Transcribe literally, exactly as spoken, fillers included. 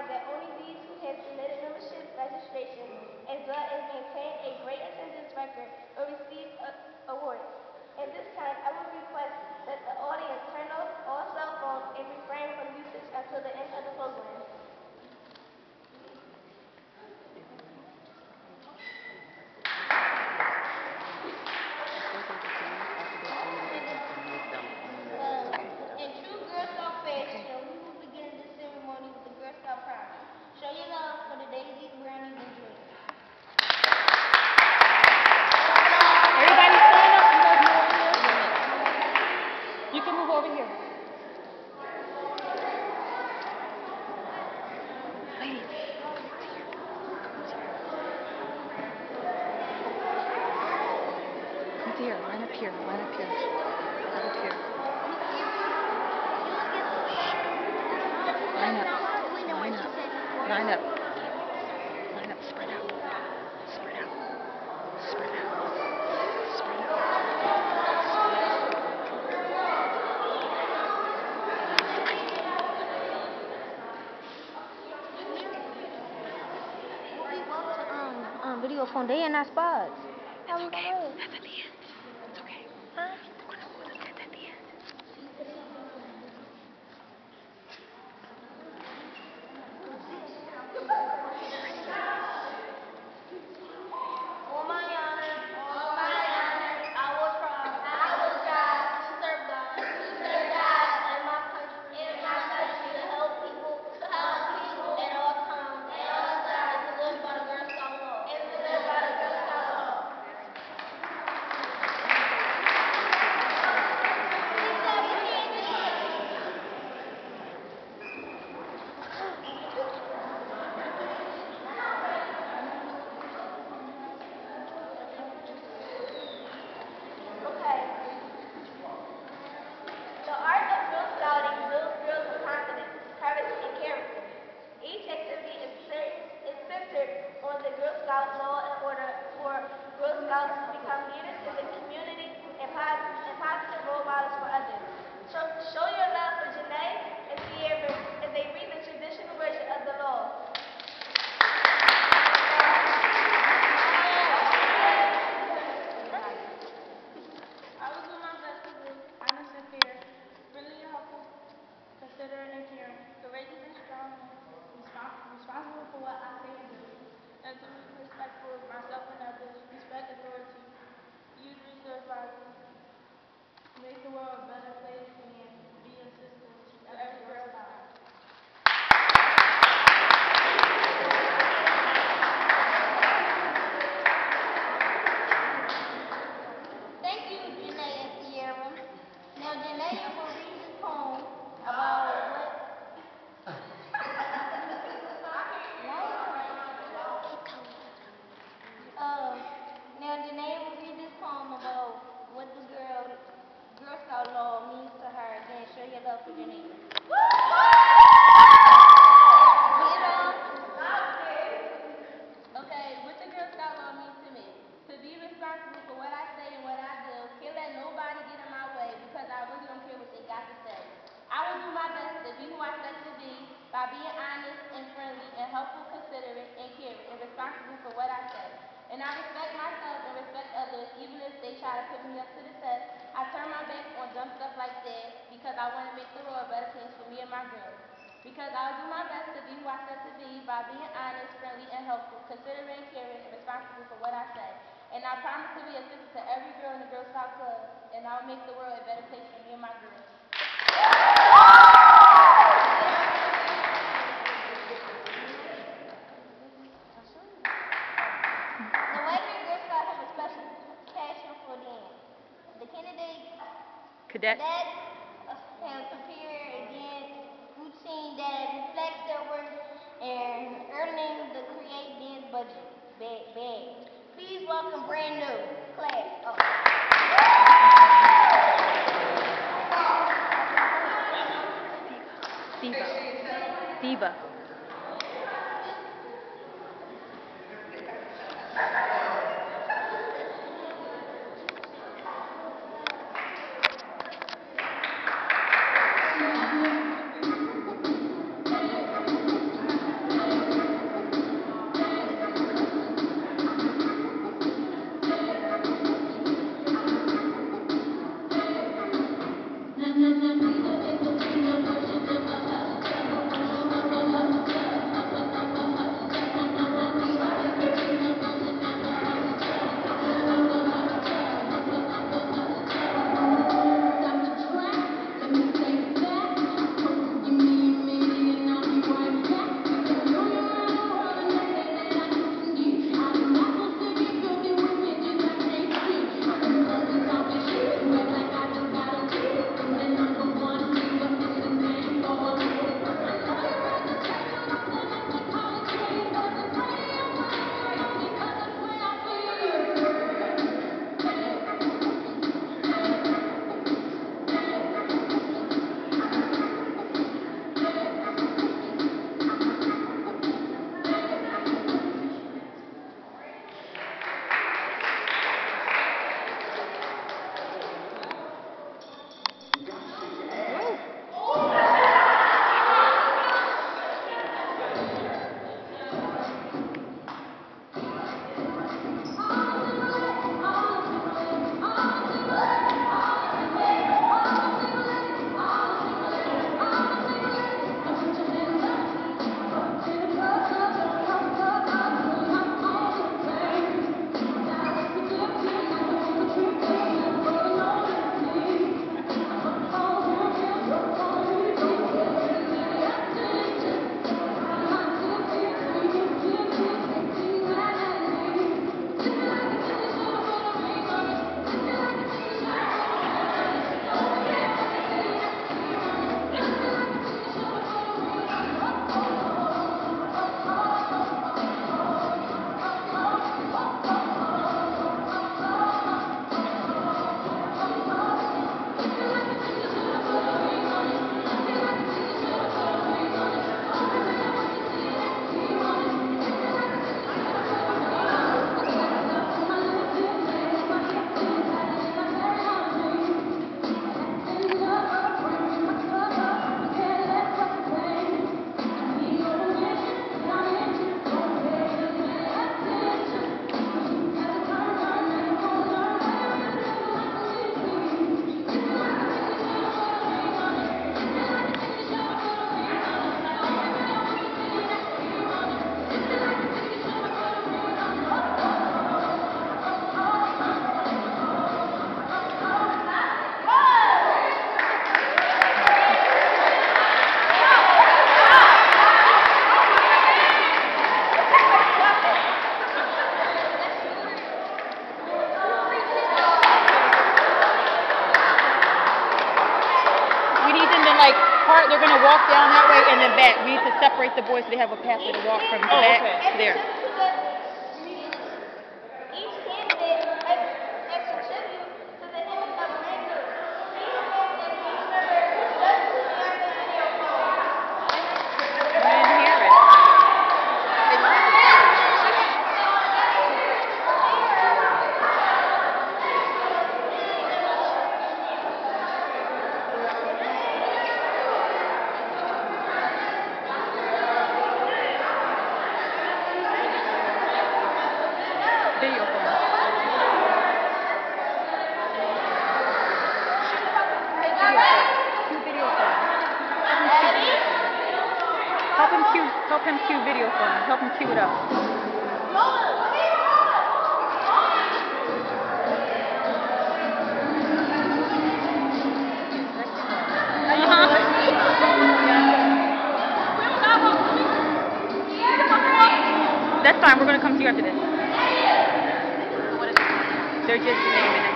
required that only these who have submitted membership registration as well as maintain a great attendance record will receive uh, awards. At this time, I would request that the audience turn off all cell phones and refrain from usage until the end of the program. In true Girl Scout fashion, we will begin this ceremony with the Girl Scout promise. Show your love for the Daisies, Brownies, and Dreams. Everybody stand up. You guys move over here. You can move over here. Ladies. Come here. Line up here. Line up here. Line up here. Line up. Line up. Line up. Line up. Spread out. Spread out. Spread out. Spread out. Um, um, video phone, they in our spots. It's okay. That's at the end. It's okay. Huh? We're gonna go look at that at the end. On my honor, on my honor, I will try, I will try to serve God, to serve God and my country, and my country to help people, to help people at all times, at all times, to live by the Girl Scout law, and to live by the Girl Scout law. Okay. The art of Girl Scouting builds girls with confidence, courage, and character. Each activity is, cer- is centered on the Girl Scout law in order for Girl Scouts to become leaders in the community and, pos- and positive role models for others. Show, show your love for Janae and Sierra as they read the traditional version of the law. I will do my best to be honest and fair, friendly and helpful, considerate and caring, courageous and strong, respons- responsible for what I say and do, and to be respectful of myself and others, respect authority, use resource wisely, make the world a better place, and be a sister to every girl out. Thank you, Janae and Sierra. Now, Janae will read this poem about what? Um, now, Janae will read this poem about what the girl, Girl Scout law means to her. Again, show your love for Janae. Get on. Okay, what the Girl Scout law means to me. To be responsible for what I say and what I do. Can't let nobody get in my way because I really don't care what they got to say. I will do my best to be who I said to be by being honest and friendly and helpful, considerate, and caring, and responsible for what I say. And I respect myself and respect others even if they try to put me up to the test. I turn my back on dumb stuff like that because I want to make the world a better place for me and my girls. Because I'll do my best to be who I said to be by being honest, friendly, and helpful, considerate, caring, and responsible for what I say. And I promise to be a sister to every girl in the Girl Scout Club, and I'll make the world a better place for me and my girls. The Wagner Girl Scouts have a special passion for dance. The candidates Cadettes. Cadets uh, have prepared a dance routine that reflects their work and earning the Create Dance Budget bag. bag. Please welcome brand new class. Oh. Diva. Diva. the boys, they have a pathway to walk from the Oh, back okay. to there. Each candidate attribute to the image of Wagner. Each man and each member does to the video phone. We didn't hear it. They don't have video phone. Cue video phone. Help him cue, help him cue video phone. Help him cue it up. That's fine. We're going to come to you after this. They're just naming it.